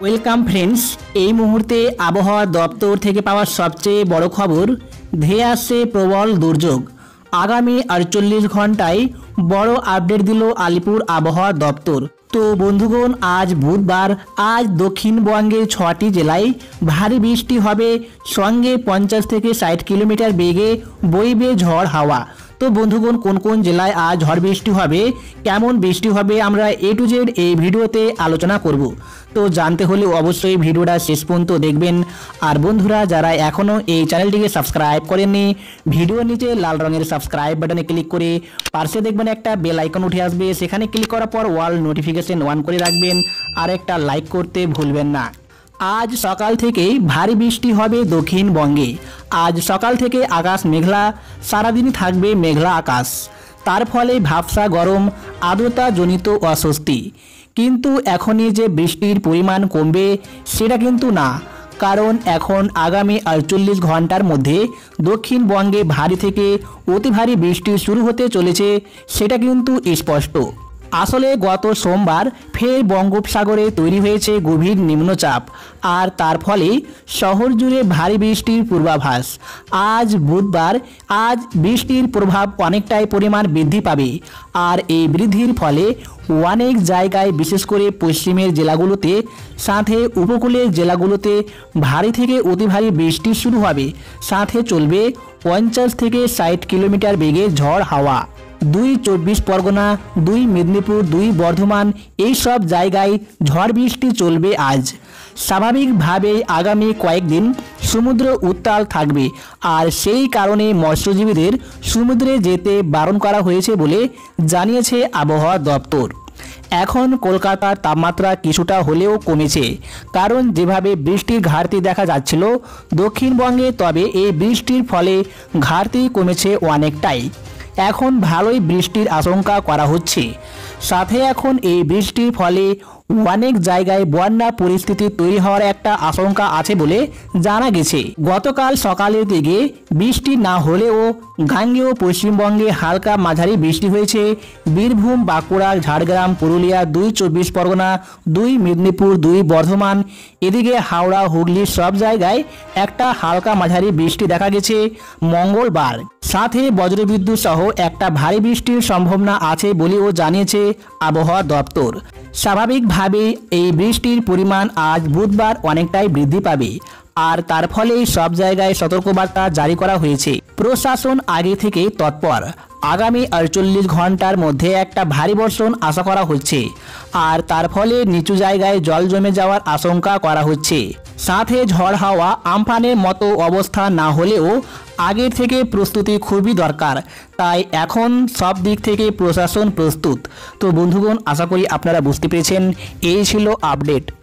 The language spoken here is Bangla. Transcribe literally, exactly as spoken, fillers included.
ওয়েলকাম ফ্রেন্ডস, এই মুহূর্তে আবহাওয়া দপ্তর থেকে পাওয়া সবচেয়ে বড় খবর, ধেয়ে আসছে প্রবল দুর্যোগ। আগামী আটচল্লিশ ঘন্টায় বড় আপডেট দিল আলিপুর আবহাওয়া দপ্তর। তো বন্ধুগণ, আজ বুধবার, আজ দক্ষিণবঙ্গের ছটি জেলায় ভারী বৃষ্টি হবে, সঙ্গে পঞ্চাশ থেকে ষাট কিলোমিটার বেগে বইবে ঝড় হাওয়া। তো বন্ধুগণ, কোন কোন জেলায় আজ ঝড় বৃষ্টি হবে, কেমন বৃষ্টি হবে, আমরা এ টু জেড এই ভিডিওতে আলোচনা করব। তো জানতে হলে অবশ্যই ভিডিওটা শেষ পর্যন্ত দেখবেন। আর বন্ধুরা, যারা এখনও এই চ্যানেলটিকে সাবস্ক্রাইব করেননি, ভিডিওর নিচে লাল রঙের সাবস্ক্রাইব বাটনে ক্লিক করে পাশে দেখবেন একটা বেল আইকন উঠে আসবে, সেখানে ক্লিক করার পর অল নোটিফিকেশন অন করে রাখবেন আর একটা লাইক করতে ভুলবেন না। আজ সকাল থেকেই ভারী বৃষ্টি হবে দক্ষিণবঙ্গে। আজ সকাল থেকে আকাশ মেঘলা, সারাদিন থাকবে মেঘলা আকাশ। তার ফলে ভাবসা গরম, আর্দ্রতাজনিত অস্বস্তি। কিন্তু এখনই যে বৃষ্টির পরিমাণ কমবে সেটা কিন্তু না, কারণ এখন আগামী আটচল্লিশ ঘন্টার মধ্যে দক্ষিণবঙ্গে ভারী থেকে অতি ভারী বৃষ্টি শুরু হতে চলেছে, সেটা কিন্তু স্পষ্ট। আসলে গত সোমবার ফের বঙ্গোপসাগরে তৈরি হয়েছে গভীর নিম্নচাপ, আর তার ফলে শহর জুড়ে ভারী বৃষ্টির পূর্বাভাস। আজ বুধবার, আজ বৃষ্টির প্রভাব অনেকটাই পরিমাণ বৃদ্ধি পাবে, আর এই বৃদ্ধির ফলে অনেক জায়গায়, বিশেষ করে পশ্চিমের জেলাগুলোতে, সাথে উপকূলের জেলাগুলোতে ভারী থেকে অতি ভারী বৃষ্টি শুরু হবে, সাথে চলবে পঞ্চাশ থেকে ষাট কিলোমিটার বেগে ঝড় হাওয়া। দুই চব্বিশ পরগনা, দুই মেদিনীপুর, দুই বর্ধমান, এই সব জায়গায় ঝড় বৃষ্টি চলবে আজ। স্বাভাবিকভাবেই আগামী কয়েকদিন সমুদ্র উত্তাল থাকবে, আর সেই কারণে মৎস্যজীবীদের সমুদ্রে যেতে বারণ করা হয়েছে বলে জানিয়েছে আবহাওয়া দপ্তর। এখন কলকাতার তাপমাত্রা কিছুটা হলেও কমেছে, কারণ যেভাবে বৃষ্টির ঘাটতি দেখা যাচ্ছিল দক্ষিণবঙ্গে, তবে এই বৃষ্টির ফলে ঘাটতি কমেছে অনেকটাই। এখন ভালোই বৃষ্টির আশঙ্কা করা হচ্ছে, সাথে এখন এই বৃষ্টির ফলে অনেক জায়গায় বন্যা পরিস্থিতি তৈরি হওয়ার একটা আশঙ্কা আছে বলে জানা গেছে। গতকাল সকালের দিকে বৃষ্টি না হলেও গাঙ্গেয় পশ্চিমবঙ্গে হালকা মাঝারি বৃষ্টি হয়েছে। বীরভূম, বাঁকুড়া, ঝাড়গ্রাম, পুরুলিয়া, দুই চব্বিশ পরগনা, দুই মেদিনীপুর, দুই বর্ধমান, এদিকে হাওড়া, হুগলি, সব জায়গায় একটা হালকা মাঝারি বৃষ্টি দেখা গেছে মঙ্গলবার। সাথে বজ্রবিদ্যুৎ সহ একটা ভারী বৃষ্টির সম্ভাবনা আছে বলেও জানিয়েছে আবহাওয়া দপ্তর। স্বাভাবিকভাবেই এই বৃষ্টির পরিমাণ আজ বুধবার অনেকটাই বৃদ্ধি পাবে, আর তার ফলেই সব জায়গায় সতর্কবার্তা জারি করা হয়েছে। প্রশাসন আগে থেকেই তৎপর। আগামী আটচল্লিশ ঘন্টার মধ্যে একটা ভারী বর্ষণ আশা করা হচ্ছে, আর তার ফলে নিচু জায়গায় জল জমে যাওয়ার আশঙ্কা করা হচ্ছে। সাথে ঝড় হাওয়া, আমফানের মতো অবস্থা না হলেও আগের থেকে প্রস্তুতি খুবই দরকার, তাই এখন সব দিক থেকে প্রশাসন প্রস্তুত। তো বন্ধুগণ, আশা করি আপনারা বুঝতে পেরেছেন। এই ছিল আপডেট।